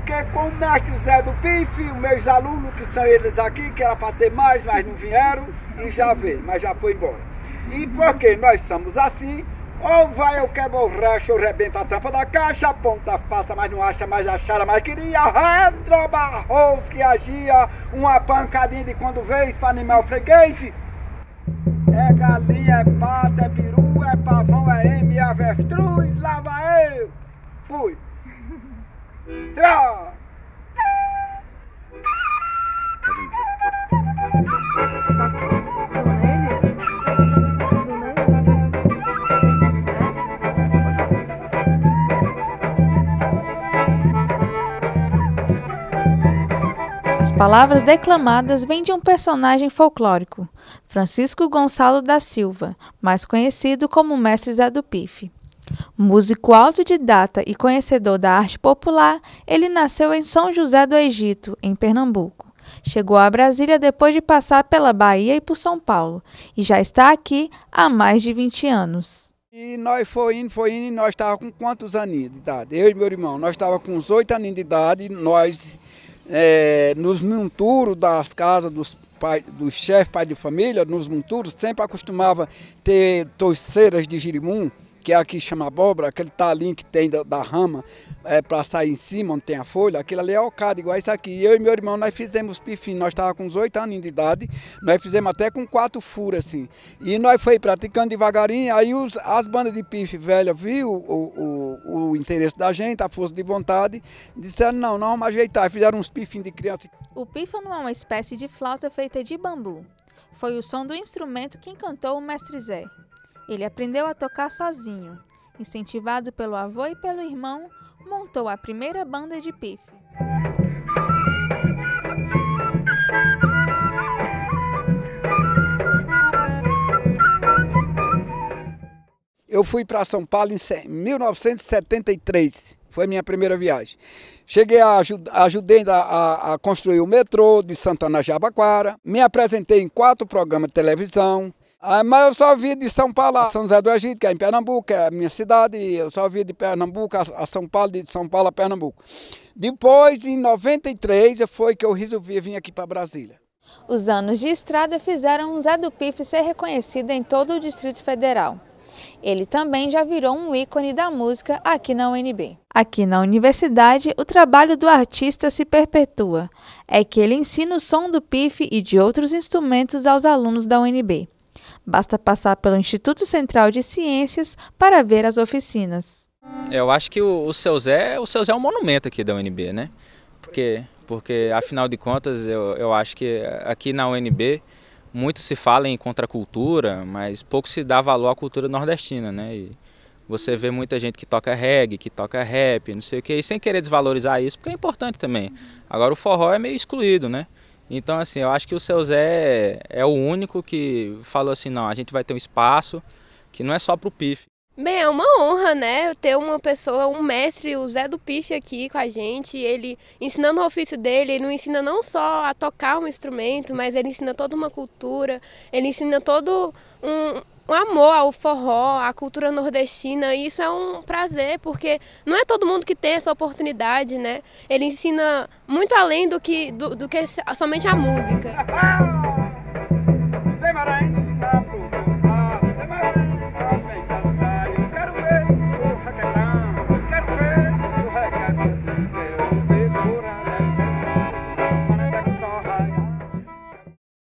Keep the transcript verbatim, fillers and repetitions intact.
porque com o mestre Zé do Pife, os meus alunos, que são eles aqui, que era para ter mais, mas não vieram, e já veio, mas já foi embora. E porque nós somos assim, ou vai eu quebro o resto, eu rebento a tampa da caixa, a ponta faça, mas não acha, mais achara, mas queria. Redro Barros que agia, uma pancadinha de quando vez para animar o freguês. É galinha, é pato, é peru, é pavão, é eme, é avestruz, lá vai eu. Fui. Tchau. As palavras declamadas vêm de um personagem folclórico, Francisco Gonçalo da Silva, mais conhecido como Mestre Zé do Pife. Músico autodidata e conhecedor da arte popular, ele nasceu em São José do Egito, em Pernambuco. Chegou a Brasília depois de passar pela Bahia e por São Paulo, e já está aqui há mais de vinte anos. E nós foi indo, foi indo, e nós estávamos com quantos aninhos de idade? Eu e meu irmão, nós estávamos com uns oito aninhos de idade, e nós, é, nos monturos das casas dos pai, dos chefes, pai de família, nos monturos, sempre acostumava ter torceiras de girimum, que aqui chama abóbora, aquele talinho que tem da, da rama, é, para sair em cima, onde tem a folha, aquilo ali é ocado, igual isso aqui. E eu e meu irmão, nós fizemos pifinho, nós estávamos com uns oito anos de idade, nós fizemos até com quatro furos, assim. E nós foi praticando devagarinho, aí os, as bandas de pife velha viu o, o, o interesse da gente, a força de vontade, disseram, não, nós vamos ajeitar, fizeram uns pifinhos de criança. O pífano é uma espécie de flauta feita de bambu. Foi o som do instrumento que encantou o mestre Zé. Ele aprendeu a tocar sozinho. Incentivado pelo avô e pelo irmão, montou a primeira banda de pife. Eu fui para São Paulo em mil novecentos e setenta e três, foi a minha primeira viagem. Cheguei, a ajudei a, a, a construir o metrô de Santana a Jabaquara, me apresentei em quatro programas de televisão. Ah, mas eu só via de São Paulo a São José do Egito, que é em Pernambuco, que é a minha cidade, e eu só via de Pernambuco a São Paulo, de São Paulo a Pernambuco. Depois, em noventa e três, foi que eu resolvi vir aqui para Brasília. Os anos de estrada fizeram o Zé do Pife ser reconhecido em todo o Distrito Federal. Ele também já virou um ícone da música aqui na U N B. Aqui na universidade, o trabalho do artista se perpetua. É que ele ensina o som do pife e de outros instrumentos aos alunos da U N B. Basta passar pelo Instituto Central de Ciências para ver as oficinas. Eu acho que o, o seu Zé, o seu Zé é um monumento aqui da U N B, né? Porque, porque afinal de contas, eu, eu acho que aqui na U N B muito se fala em contracultura, mas pouco se dá valor à cultura nordestina, né? E você vê muita gente que toca reggae, que toca rap, não sei o que, e sem querer desvalorizar isso, porque é importante também. Agora o forró é meio excluído, né? Então, assim, eu acho que o seu Zé é o único que falou assim, não, a gente vai ter um espaço que não é só pro pife. Bem, é uma honra, né, ter uma pessoa, um mestre, o Zé do Pife aqui com a gente, ele ensinando o ofício dele, ele não ensina não só a tocar um instrumento, mas ele ensina toda uma cultura, ele ensina todo um... um amor ao forró, à cultura nordestina, e isso é um prazer, porque não é todo mundo que tem essa oportunidade, né? Ele ensina muito além do que, do, do que somente a música.